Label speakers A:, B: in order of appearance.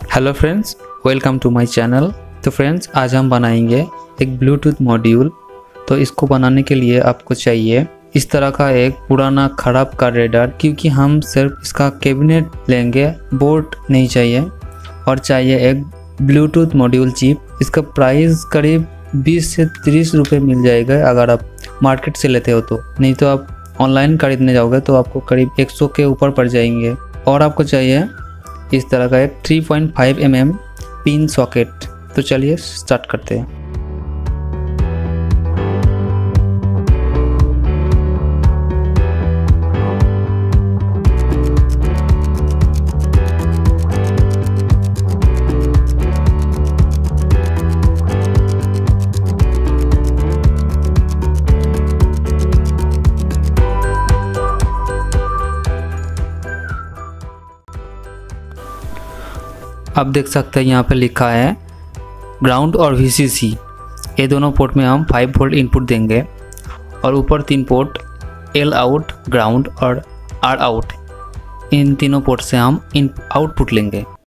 A: Hello friends, welcome to my channel. तो friends, आज हम बनाएंगे एक ब्लूटूथ मॉड्यूल। तो इसको बनाने के लिए आपको चाहिए इस तरह का एक पुराना खराब का रेडर, क्योंकि हम सिर्फ इसका कैबिनेट लेंगे, बोर्ड नहीं चाहिए। और चाहिए एक ब्लूटूथ मॉड्यूल चिप। इसका प्राइस करीब 20 से 30 रुपये मिल जाएगा अगर आप मार्केट से लेते हो तो। नहीं तो आप ऑनलाइन खरीदने जाओगे तो आपको करीब 100 के ऊपर पड़ जाएंगे। और आपको चाहिए इस तरह का एक 3.5 mm पिन सॉकेट। तो चलिए स्टार्ट करते हैं। आप देख सकते हैं यहाँ पे लिखा है ग्राउंड और VCC। ये दोनों पोर्ट में हम 5 वोल्ट इनपुट देंगे और ऊपर 3 पोर्ट L आउट, ग्राउंड और R आउट, इन तीनों पोर्ट से हम आउटपुट लेंगे।